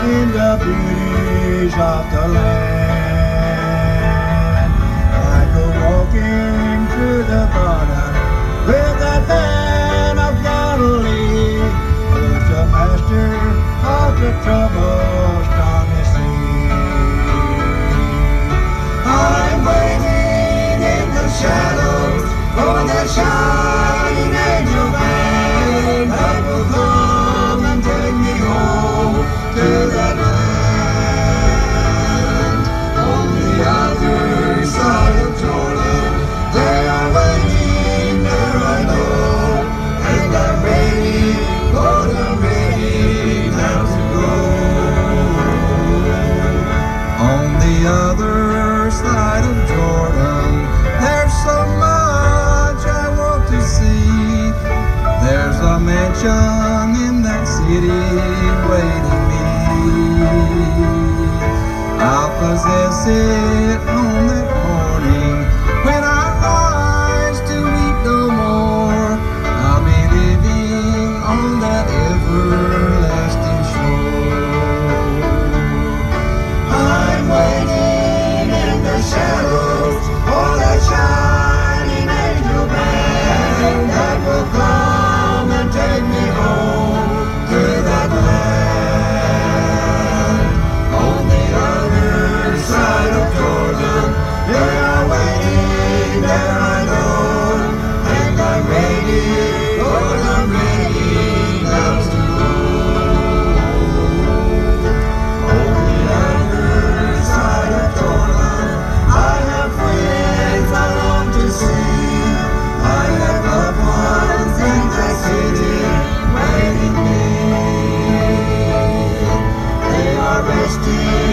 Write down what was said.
in the beauties of the land. I go walking through the garden with that man of Galilee, who's the master of the troubled stormy sea. I'm waiting in the shadows for the shining angel band that will come and take me home to that land. On the other side of Jordan, they are waiting, there I know, and I'm ready, Lord, I'm ready now to go. On the other side of Jordan, there's so much I want to see. There's a mansion in that city waiting me. I'll possess it on that morning when I rise to weep no more. I'll be living on that everlasting shore. I'm waiting in the shadows for that shining angel band that will come and take me home to that land. On the other side of Jordan, they are waiting, there I know, and I'm ready, Lord, I'm ready now to go. On the other side of Jordan, I have friends I long to see. I have loved ones in that city waiting me. They are resting